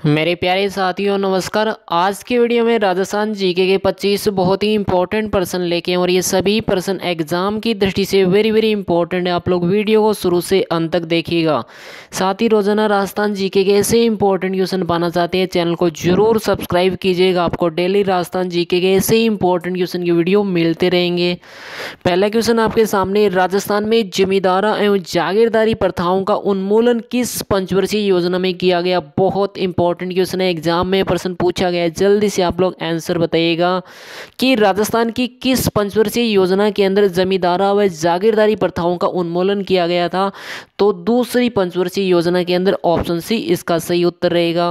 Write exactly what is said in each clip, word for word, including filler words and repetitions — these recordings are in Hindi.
मेरे प्यारे साथियों नमस्कार। आज के वीडियो में राजस्थान जीके के पच्चीस बहुत ही इंपॉर्टेंट पर्सन लेके हैं और ये सभी पर्सन एग्जाम की दृष्टि से वेरी वेरी इंपॉर्टेंट है। आप लोग वीडियो को शुरू से अंत तक देखिएगा। साथ ही रोजाना राजस्थान जीके के ऐसे इंपॉर्टेंट क्वेश्चन पाना चाहते हैं, चैनल को जरूर सब्सक्राइब कीजिएगा। आपको डेली राजस्थान जीके के ऐसे इंपॉर्टेंट क्वेश्चन की वीडियो मिलते रहेंगे। पहला क्वेश्चन आपके सामने, राजस्थान में जमींदारा एवं जागीरदारी प्रथाओं का उन्मूलन किस पंचवर्षीय योजना में किया गया? बहुत इंपॉर्टेंट क्वेश्चन है, एग्जाम में प्रश्न पूछा गया है। जल्दी से आप लोग आंसर बताइएगा कि राजस्थान की किस पंचवर्षीय योजना के अंदर जमींदारा व जागीरदारी प्रथाओं का उन्मूलन किया गया था? तो दूसरी पंचवर्षीय योजना के अंदर ऑप्शन सी इसका सही उत्तर रहेगा।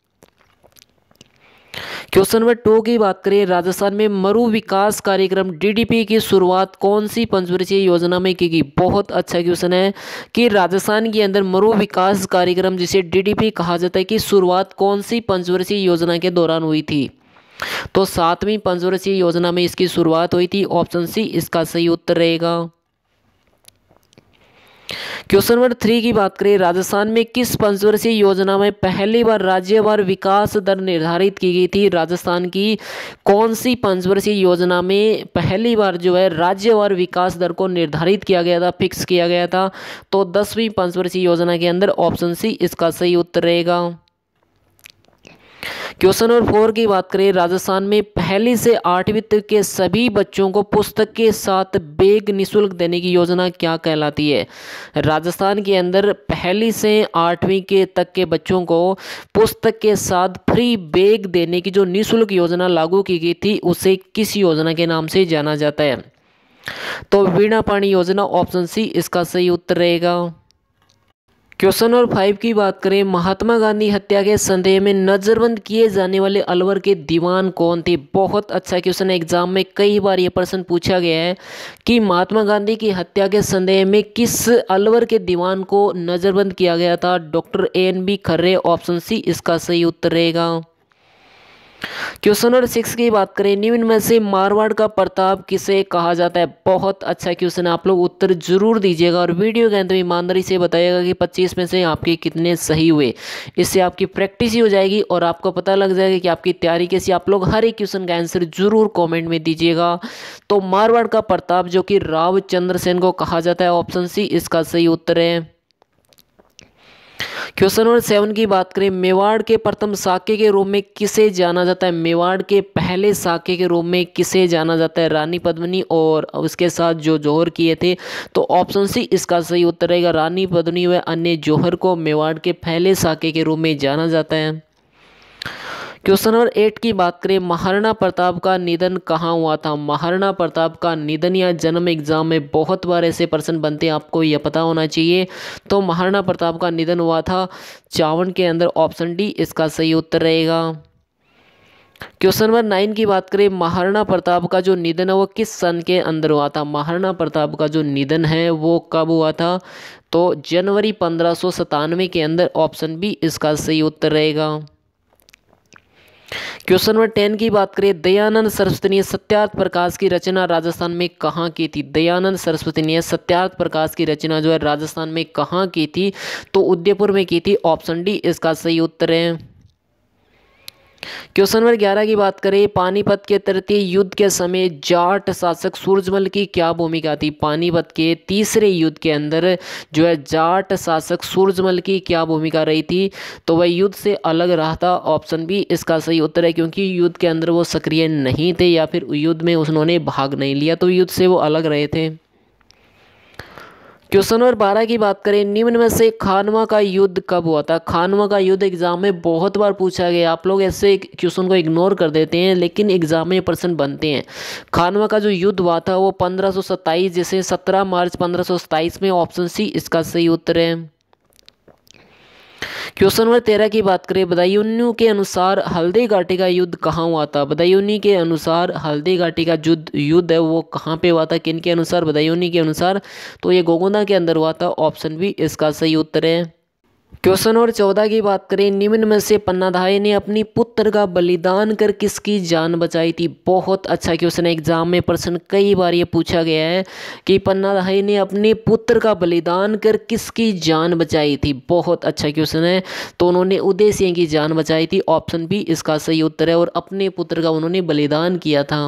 क्वेश्चन नंबर टू की बात करें, राजस्थान में मरु विकास कार्यक्रम डीडीपी की शुरुआत कौन सी पंचवर्षीय योजना में की गई? बहुत अच्छा क्वेश्चन है कि राजस्थान के अंदर मरु विकास कार्यक्रम जिसे डीडीपी कहा जाता है कि शुरुआत कौन सी पंचवर्षीय योजना के दौरान हुई थी? तो सातवीं पंचवर्षीय योजना में इसकी शुरुआत हुई थी। ऑप्शन सी इसका सही उत्तर रहेगा। क्वेश्चन नंबर थ्री की बात करें, राजस्थान में किस पंचवर्षीय योजना में पहली बार राज्यवार विकास दर निर्धारित की गई थी? राजस्थान की कौन सी पंचवर्षीय योजना में पहली बार जो है राज्यवार विकास दर को निर्धारित किया गया था, फिक्स किया गया था? तो दसवीं पंचवर्षीय योजना के अंदर ऑप्शन सी इसका सही उत्तर रहेगा। क्वेश्चन नंबर फोर की बात करें, राजस्थान में पहली से आठवीं तक के सभी बच्चों को पुस्तक के साथ बैग निःशुल्क देने की योजना क्या कहलाती है? राजस्थान के अंदर पहली से आठवीं के तक के बच्चों को पुस्तक के साथ फ्री बैग देने की जो निःशुल्क योजना लागू की गई थी उसे किस योजना के नाम से जाना जाता है? तो वीणा पाणी योजना। ऑप्शन सी इसका सही उत्तर रहेगा। क्वेश्चन नंबर फाइव की बात करें, महात्मा गांधी हत्या के संदेह में नजरबंद किए जाने वाले अलवर के दीवान कौन थे? बहुत अच्छा क्वेश्चन है, एग्जाम में कई बार ये प्रश्न पूछा गया है कि महात्मा गांधी की हत्या के संदेह में किस अलवर के दीवान को नजरबंद किया गया था? Doctor N B Kharre. Option C इसका सही उत्तर रहेगा। क्वेश्चन नंबर सिक्स की बात करें, निम्न में से मारवाड़ का प्रताप किसे कहा जाता है? बहुत अच्छा क्वेश्चन है, आप लोग उत्तर जरूर दीजिएगा और वीडियो के अंत में ईमानदारी से बताइएगा कि पच्चीस में से आपके कितने सही हुए। इससे आपकी प्रैक्टिस ही हो जाएगी और आपको पता लग जाएगा कि आपकी तैयारी कैसी। आप लोग हर एक क्वेश्चन का आंसर जरूर कॉमेंट में दीजिएगा। तो मारवाड़ का प्रताप जो कि राव चंद्रसेन को कहा जाता है, ऑप्शन सी इसका सही उत्तर है। क्वेश्चन नंबर सेवन की बात करें, मेवाड़ के प्रथम साके के रूप में किसे जाना जाता है? मेवाड़ के पहले साके के रूप में किसे जाना जाता है? रानी पद्मिनी और उसके साथ जो जौहर किए थे। तो ऑप्शन सी इसका सही उत्तर रहेगा। रानी पद्मिनी व अन्य जौहर को मेवाड़ के पहले साके के रूप में जाना जाता है। क्वेश्चन नंबर एट की बात करें, महाराणा प्रताप का निधन कहाँ हुआ था? महाराणा प्रताप का निधन या जन्म एग्जाम में बहुत बार ऐसे प्रश्न बनते हैं, आपको यह पता होना चाहिए। तो महाराणा प्रताप का निधन हुआ था चावन के अंदर। ऑप्शन डी इसका सही उत्तर रहेगा। क्वेश्चन नंबर नाइन की बात करें, महाराणा प्रताप का जो निधन है वो किस सन के अंदर हुआ था? महाराणा प्रताप का जो निधन है वो कब हुआ था? तो जनवरी पंद्रह सौ सतानवे के अंदर। ऑप्शन बी इसका सही उत्तर रहेगा। क्वेश्चन नंबर टेन की बात करें, दयानंद सरस्वती ने सत्यार्थ प्रकाश की रचना राजस्थान में कहाँ की थी? दयानंद सरस्वती ने सत्यार्थ प्रकाश की रचना जो है राजस्थान में कहाँ की थी? तो उदयपुर में की थी। ऑप्शन डी इसका सही उत्तर है। क्वेश्चन नंबर ग्यारह की बात करें, पानीपत के तृतीय युद्ध के समय जाट शासक सूरजमल की क्या भूमिका थी? पानीपत के तीसरे युद्ध के अंदर जो है जाट शासक सूरजमल की क्या भूमिका रही थी? तो वह युद्ध से अलग रहा था। ऑप्शन बी इसका सही उत्तर है, क्योंकि युद्ध के अंदर वो सक्रिय नहीं थे या फिर युद्ध में उन्होंने भाग नहीं लिया, तो युद्ध से वो अलग रहे थे। क्वेश्चन नंबर बारह की बात करें, निम्न में से खानवा का युद्ध कब हुआ था? खानवा का युद्ध एग्जाम में बहुत बार पूछा गया। आप लोग ऐसे क्वेश्चन को इग्नोर कर देते हैं लेकिन एग्जाम में प्रश्न बनते हैं। खानवा का जो युद्ध हुआ था वो पंद्रह सौ सत्ताईस जैसे सत्रह मार्च पंद्रह सौ सत्ताईस में। ऑप्शन सी इसका सही उत्तर है। क्वेश्चन नंबर तेरह की बात करें, बदायूं के अनुसार हल्दी घाटी का युद्ध कहाँ हुआ था? बदायूं के अनुसार हल्दी घाटी का युद्ध युद्ध है वो कहाँ पे हुआ था? किन के अनुसार? बदायूं के अनुसार। तो ये गोगोंदा के अंदर हुआ था। ऑप्शन बी इसका सही उत्तर है। क्वेश्चन नंबर चौदह की बात करें, निम्न में से पन्नाधाय ने अपनी पुत्र का बलिदान कर किसकी जान बचाई थी। बहुत अच्छा क्वेश्चन है, एग्जाम में प्रश्न कई बार ये पूछा गया है कि पन्नाधाय ने अपने पुत्र का बलिदान कर किसकी जान बचाई थी। बहुत अच्छा क्वेश्चन है। तो उन्होंने उदय सिंह की जान बचाई थी, ऑप्शन बी इसका सही उत्तर है, और अपने पुत्र का उन्होंने बलिदान किया था।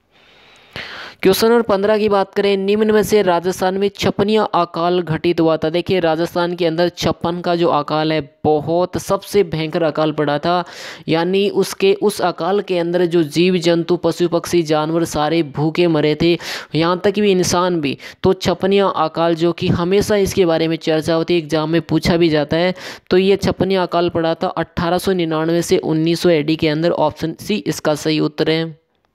क्वेश्चन नंबर पंद्रह की बात करें, निम्न में से राजस्थान में छप्पनिया अकाल घटित हुआ था। देखिए राजस्थान के अंदर छप्पन का जो अकाल है बहुत सबसे भयंकर अकाल पड़ा था, यानी उसके उस अकाल के अंदर जो जीव जंतु पशु पक्षी जानवर सारे भूखे मरे थे, यहाँ तक भी इंसान भी। तो छप्पनिया अकाल जो कि हमेशा इसके बारे में चर्चा होती है, एग्जाम में पूछा भी जाता है। तो ये छप्पनिया अकाल पड़ा था अट्ठारह सौ निन्यानवे से उन्नीस सौ एडी के अंदर, ऑप्शन सी इसका सही उत्तर है।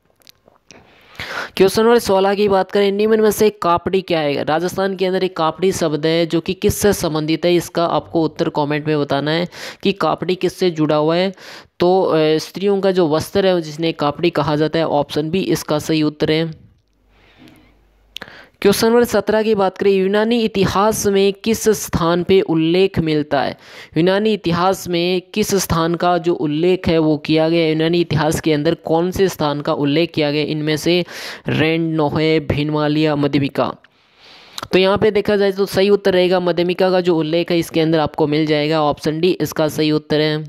क्वेश्चन नंबर सोलह की बात करें, निम्न में से कापड़ी क्या है। राजस्थान के अंदर एक कापड़ी शब्द है जो कि किससे संबंधित है, इसका आपको उत्तर कमेंट में बताना है कि कापड़ी किससे जुड़ा हुआ है। तो स्त्रियों का जो वस्त्र है जिसने कापड़ी कहा जाता है, ऑप्शन बी इसका सही उत्तर है। क्वेश्चन नंबर सत्रह की बात करें, यूनानी इतिहास में किस स्थान पे उल्लेख मिलता है। यूनानी इतिहास में किस स्थान का जो उल्लेख है वो किया गया है। यूनानी इतिहास के अंदर कौन से स्थान का उल्लेख किया गया, इनमें से रेंड, नोहे, भिनवालिया, मध्यमिका। तो यहाँ पे देखा जाए तो सही उत्तर रहेगा मध्यमिका का जो उल्लेख है इसके अंदर आपको मिल जाएगा, ऑप्शन डी इसका सही उत्तर है।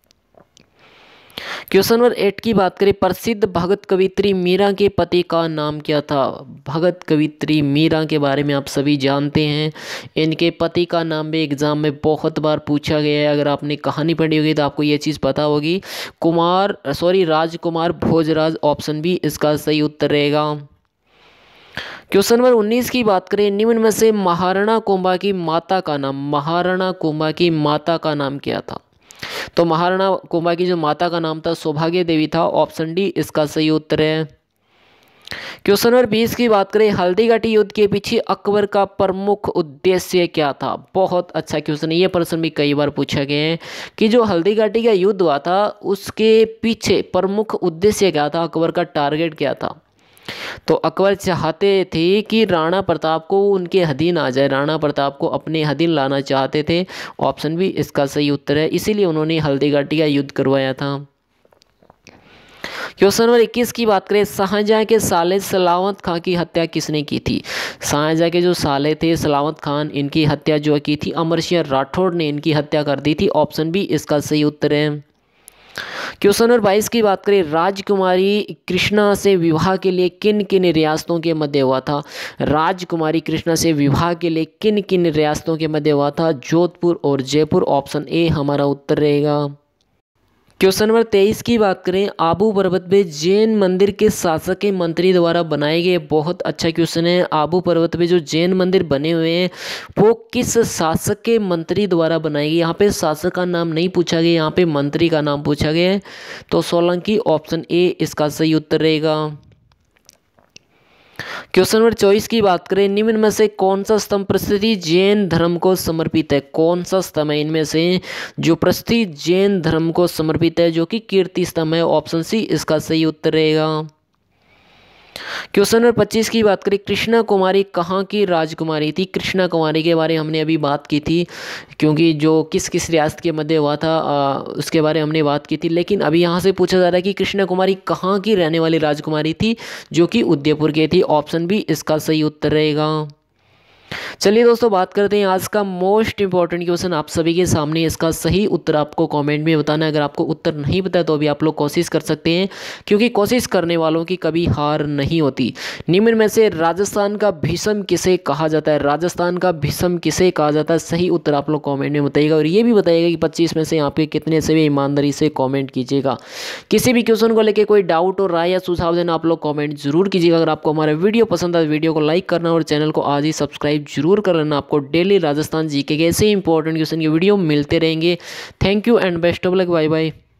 क्वेश्चन नंबर एट की बात करें, प्रसिद्ध भगत कवित्री मीरा के पति का नाम क्या था। भगत कवित्री मीरा के बारे में आप सभी जानते हैं, इनके पति का नाम भी एग्जाम में बहुत बार पूछा गया है। अगर आपने कहानी पढ़ी होगी तो आपको ये चीज़ पता होगी, Kumar sorry Rajkumar Bhojraj, option B इसका सही उत्तर रहेगा। क्वेश्चन नंबर उन्नीस की बात करें, निम्न में से महाराणा कुंभा की माता का नाम, महाराणा कुंभा की माता का नाम क्या था। तो महाराणा कुंभा की जो माता का नाम था सौभाग्य देवी था, ऑप्शन डी इसका सही उत्तर है। क्वेश्चन नंबर बीस की बात करें, हल्दीघाटी युद्ध के पीछे अकबर का प्रमुख उद्देश्य क्या था। बहुत अच्छा क्वेश्चन है, ये प्रश्न भी कई बार पूछा गया है कि जो हल्दीघाटी का युद्ध हुआ था उसके पीछे प्रमुख उद्देश्य क्या था, अकबर का टारगेट क्या था। तो अकबर चाहते थे कि राणा प्रताप को उनके अधीन आ जाए, राणा प्रताप को अपने अधीन लाना चाहते थे, ऑप्शन बी इसका सही उत्तर है। इसीलिए उन्होंने हल्दीघाटी का युद्ध करवाया था। क्वेश्चन नंबर इक्कीस की बात करें, शाहजहां के साले सलावत खान की हत्या किसने की थी। शाहजहां के जो साले थे सलावत खान, इनकी हत्या जो की थी अमर सिंह राठौड़ ने इनकी हत्या कर दी थी, ऑप्शन बी इसका सही उत्तर है। क्वेश्चन नंबर बाईस की बात करें, राजकुमारी कृष्णा से विवाह के लिए किन किन रियासतों के मध्य हुआ था। राजकुमारी कृष्णा से विवाह के लिए किन किन रियासतों के मध्य हुआ था, जोधपुर और जयपुर, ऑप्शन ए हमारा उत्तर रहेगा। क्वेश्चन नंबर तेईस की बात करें, आबू पर्वत पे जैन मंदिर के शासक के मंत्री द्वारा बनाए गए। बहुत अच्छा क्वेश्चन है, आबू पर्वत पे जो जैन मंदिर बने हुए हैं वो किस शासक के मंत्री द्वारा बनाए गए। यहाँ पे शासक का नाम नहीं पूछा गया, यहाँ पे मंत्री का नाम पूछा गया है। तो सोलंकी, ऑप्शन ए इसका सही उत्तर रहेगा। क्वेश्चन नंबर चौबीस की बात करें, निम्न में से कौन सा स्तंभ प्रसिद्ध जैन धर्म को समर्पित है। कौन सा स्तंभ है इनमें से जो प्रसिद्ध जैन धर्म को समर्पित है, जो कि कीर्ति स्तंभ है, ऑप्शन सी इसका सही उत्तर रहेगा। क्वेश्चन नंबर पच्चीस की बात करें, कृष्णा कुमारी कहाँ की राजकुमारी थी। कृष्णा कुमारी के बारे में हमने अभी बात की थी, क्योंकि जो किस किस रियासत के मध्य हुआ था आ, उसके बारे में हमने बात की थी। लेकिन अभी यहाँ से पूछा जा रहा है कि कृष्णा कुमारी कहाँ की रहने वाली राजकुमारी थी, जो कि उदयपुर की थी, ऑप्शन बी इसका सही उत्तर रहेगा। चलिए दोस्तों बात करते हैं आज का मोस्ट इंपॉर्टेंट क्वेश्चन आप सभी के सामने। इसका सही उत्तर आपको कमेंट में बताना है। अगर आपको उत्तर नहीं पता तो भी आप लोग कोशिश कर सकते हैं, क्योंकि कोशिश करने वालों की कभी हार नहीं होती। निम्न में से राजस्थान का भीष्म किसे कहा जाता है। राजस्थान का भीष्म किसे कहा जाता है, सही उत्तर आप लोग कॉमेंट में बताइएगा। और ये भी बताइएगा कि पच्चीस में से आपके कितने से भी ईमानदारी से कॉमेंट कीजिएगा। किसी भी क्वेश्चन को लेकर कोई डाउट और राय या सुझाव देना आप लोग कॉमेंट जरूर कीजिएगा। अगर आपको हमारा वीडियो पसंद आए वीडियो को लाइक करना और चैनल को आज ही सब्सक्राइब जरूर कर लेना। आपको डेली राजस्थान जीके के ऐसे इंपॉर्टेंट क्वेश्चन की वीडियो मिलते रहेंगे। Thank you and best of luck, bye bye.